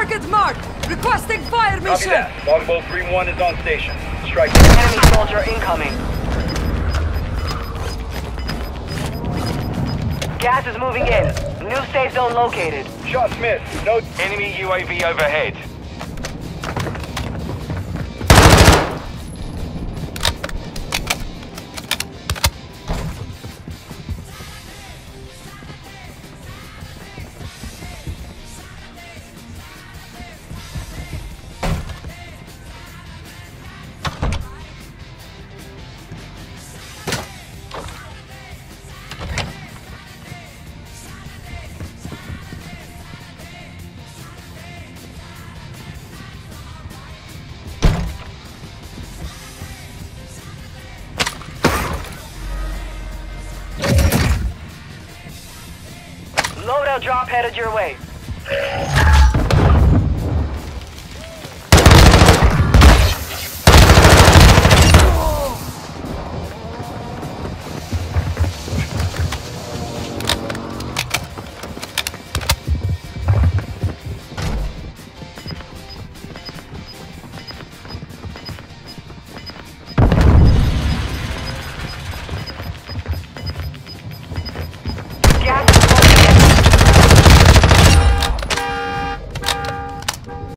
Target marked! Requesting fire Copy mission! that. Longbow 3-1 is on station. Strike. Enemy soldier incoming. Gas is moving in. New safe zone located. Shots missed. No. Enemy UAV overhead. Loadout drop headed your way.